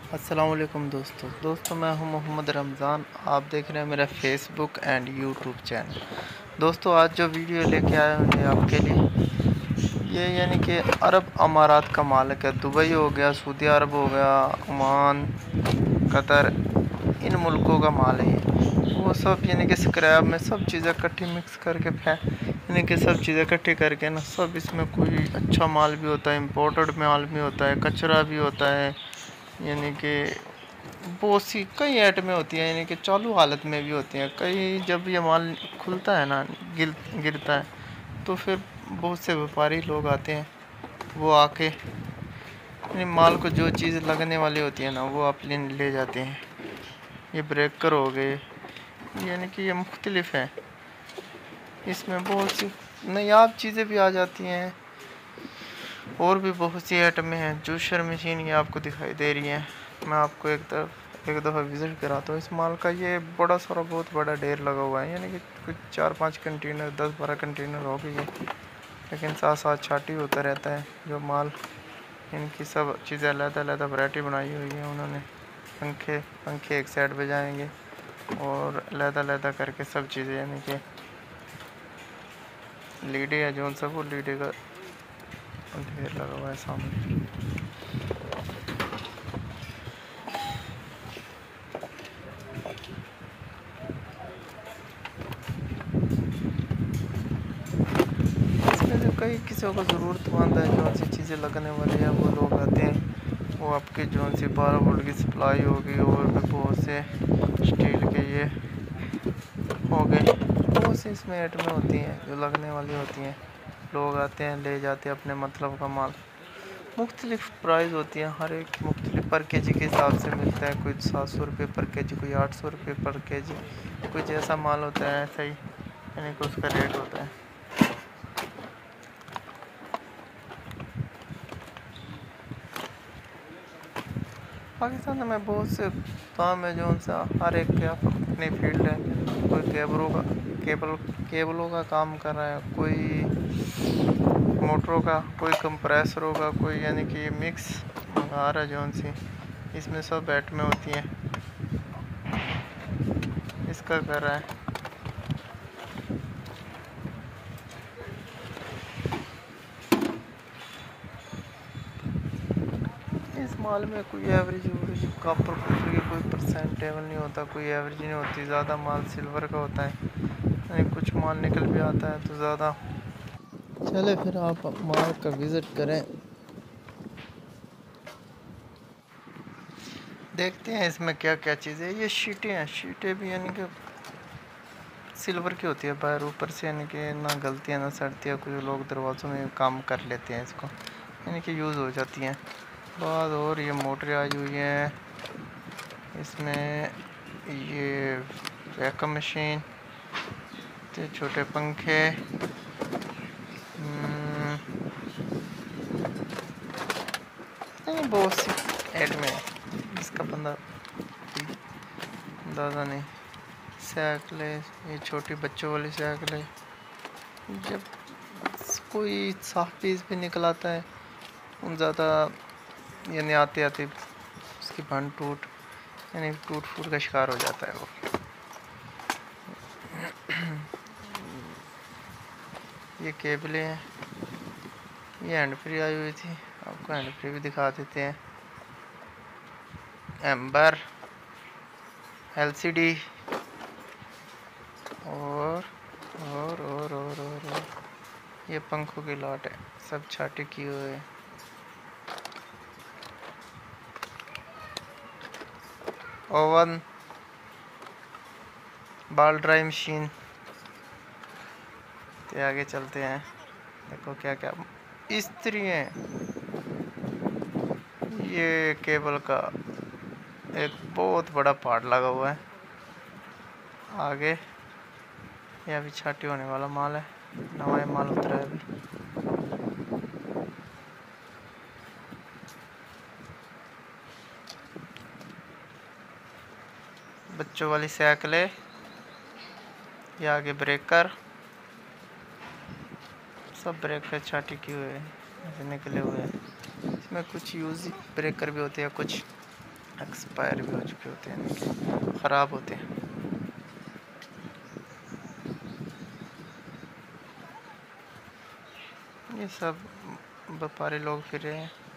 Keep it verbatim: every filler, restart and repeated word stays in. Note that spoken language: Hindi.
अस्सलाम वालेकुम दोस्तों दोस्तों मैं हूं मोहम्मद रमज़ान। आप देख रहे हैं मेरा फेसबुक एंड यूट्यूब चैनल। दोस्तों आज जो वीडियो लेके आया हूं ये आपके लिए, ये यानी कि अरब अमारात का मालिक है। दुबई हो गया, सऊदी अरब हो गया, ओमान, कतर, इन मुल्कों का माल है ये। वो सब यानी कि स्क्रैप में सब चीज़ें इकट्ठी मिक्स करके फै यानी कि सब चीज़ें इकट्ठी करके ना सब इसमें कोई अच्छा माल भी होता है, इम्पोर्टेड माल भी होता है, कचरा भी होता है, यानी कि बहुत सी कई आइटमें होती हैं, यानी कि चालू हालत में भी होती हैं। कई जब ये माल खुलता है ना, गिर गिरता है, तो फिर बहुत से व्यापारी लोग आते हैं, वो आके यानी माल को जो चीज़ लगने वाली होती है ना वो आप ले ले जाते हैं। ये ब्रेकर हो गए, यानी कि ये मुख्तलिफ है, इसमें बहुत सी नायाब चीज़ें भी आ जाती हैं और भी बहुत सी आइटमें हैं। जूसर मशीन ये आपको दिखाई दे रही है। मैं आपको एक तरफ एक दफ़ा विज़िट कराता हूँ इस माल का। ये बड़ा सारा बहुत बड़ा ढेर लगा हुआ है, यानी कि कुछ चार पांच कंटेनर दस बारह कंटेनर हो गई है, लेकिन साथ साथ छाटी होता रहता है जो माल। इनकी सब चीज़ें अलग अलग वैरायटी बनाई हुई है उन्होंने। पंखे पंखे एक साइड पे जाएंगे और अलग अलग करके सब चीज़ें, यानी कि लीडे है जो सब वो लीडे का ढेर लगा हुआ है सामने। इसमें जो कई किसी को ज़रूरतमंद है जो सी चीज़ें लगने वाली हैं वो लोग आते हैं, वो आपके जो सी बारह वोल्ट की सप्लाई होगी और भी बहुत से स्टील के ये हो गए, बहुत सी इसमें आइटमें होती हैं जो लगने वाली होती हैं। लोग आते हैं ले जाते हैं अपने मतलब का माल। मुख्तलिफ प्राइस होती है, हर एक मुख्तलिफ पर के जी के हिसाब से मिलता है। कोई सात सौ रुपये पर के जी, कोई आठ सौ रुपये पर के जी, कोई जैसा माल होता है ऐसा ही यानी कि उसका रेट होता है। पाकिस्तान में बहुत से काम है जो उनसे हर एक के अपनी फील्ड है। कोई केबलों का केबल केबलों का काम कर रहा है, कोई मोटरों का, कोई कंप्रेसरों का, कोई यानी कि मिक्स मंगा रहा है जो सी इसमें सब बैट में होती हैं, इसका कर रहा है। इस माल में कोई एवरेज एवरेज कापर कुपर की कोई परसेंटेबल नहीं होता, कोई एवरेज नहीं होती। ज़्यादा माल सिल्वर का होता है, यानी कुछ माल निकल भी आता है तो ज़्यादा। चले फिर आप माल का विज़िट करें, देखते हैं इसमें क्या क्या चीज़ें। ये शीटें हैं, शीटें भी यानी कि सिल्वर की होती है बाहर, ऊपर से यानी कि ना गलती है ना सड़ती है। कुछ लोग दरवाज़ों में काम कर लेते हैं इसको, यानी कि यूज़ हो जाती हैं बाद। और ये मोटर आई हुई है इसमें, ये वैक्यूम मशीन, ये छोटे पंखे, बहुत सी ऐड में इसका बंदा अंदाज़ा नहीं। साइकिलें, ये छोटी बच्चों वाली साइकिलें, जब कोई साफ पीस भी निकल आता है उन ज़्यादा यानी आते आते उसकी भन टूट यानी टूट फूट का शिकार हो जाता है वो। ये केबलें हैं, ये हैंड फ्री आई हुई थी, आपको हैंड फ्री भी दिखा देते हैं। एम्बर, एलसीडी और और और और और, और ये पंखों की लॉट है, सब छाटे किए हुए हैं। ओवन, बाल ड्राई मशीन। तो आगे चलते हैं, देखो क्या क्या इस्त्री है। ये केबल का एक बहुत बड़ा पार्ट लगा हुआ है आगे। ये अभी छाटी होने वाला माल है, नवा माल उतरा है अभी। बच्चों वाली साइकिलें, ये आगे ब्रेकर, सब ब्रेकर छाटी किए हुए हैं, निकले हुए हैं। इसमें कुछ यूज ब्रेकर भी होते हैं, कुछ एक्सपायर भी हो चुके होते हैं, इनके ख़राब होते हैं। ये सब व्यापारी लोग फिर रहे हैं।